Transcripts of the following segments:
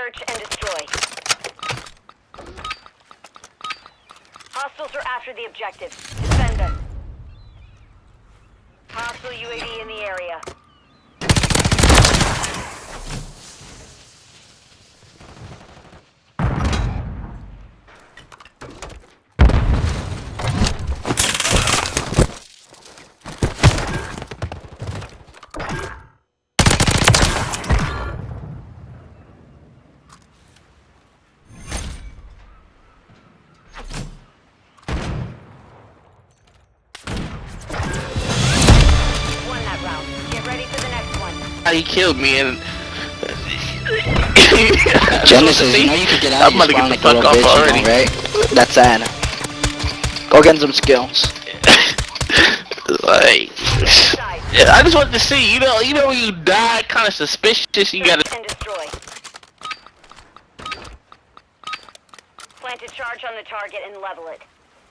Search and destroy. Hostiles are after the objective. Defend them. Hostile UAV in the area. He killed me and Genesis, you know you can get out of your spawn like a little bitch, you know, right? That's sad. Go get some skills. Like, I just want to see, you know when you die kind of suspicious, you gotta and destroy. Plant a charge on the target and level it.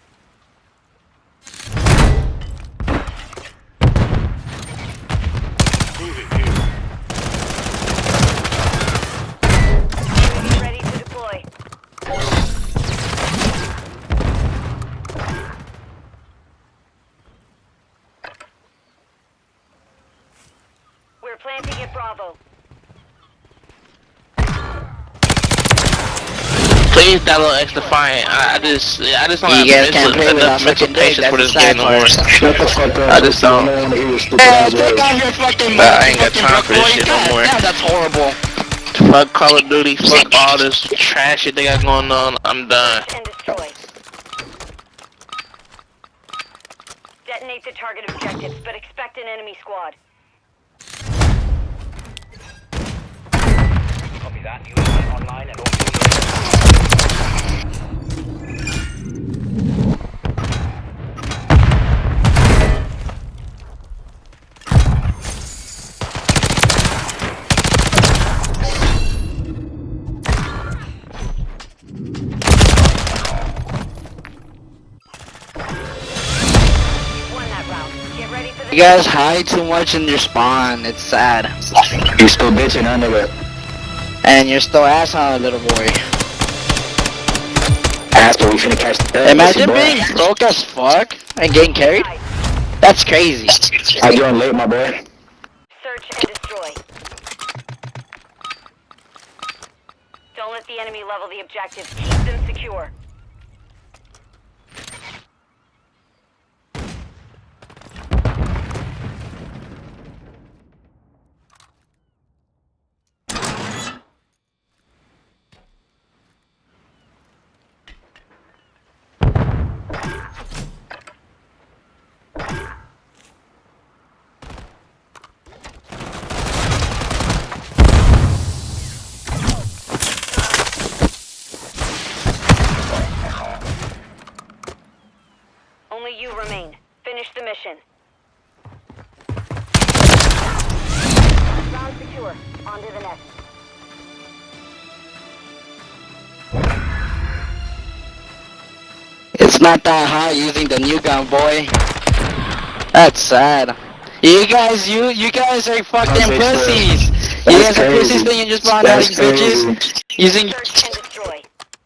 Ready to deploy. We're planting at Bravo. please download X Defiant. I just don't have mental patience for this game no more. I just don't. I ain't got time for this shit no more. That's horrible. Fuck Call of Duty, fuck all this trash shit they got going on, I'm done. Detonate the target objectives, but expect an enemy squad. Copy that. UAV online and you guys hide too much in your spawn, it's sad. You still bitching under it. And you're still ass on a little boy. Ass, but we finna catch the imagine being broke as fuck and getting carried? That's crazy. How you doing late, my boy? search and destroy. Don't let the enemy level the objectives. Keep them secure. Only you remain. Finish the mission. Ground secure. On to the next. It's not that hard using the new gun, boy. That's sad. You guys are fucking pussies. You guys are pussies that you just brought out these bitches using. Search and destroy.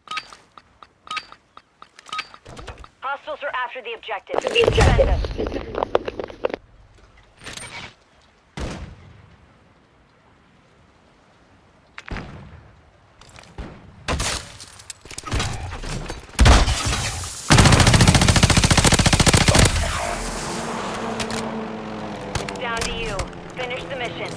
Hostiles are after the objective. Defend them. Down to you. Finish the mission.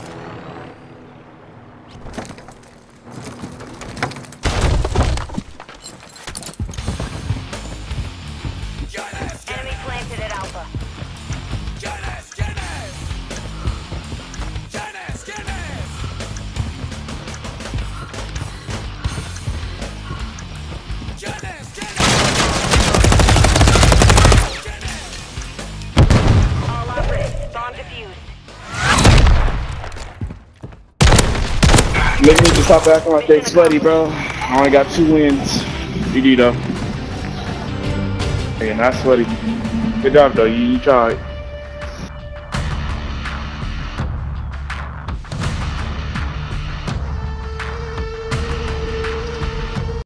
Enemy planted at Alpha. All operatives, bomb defused. Make me just hop back on my fake sweaty, bro. I only got 2 wins. GG though. Hey, not sweaty. Good job though, you tried.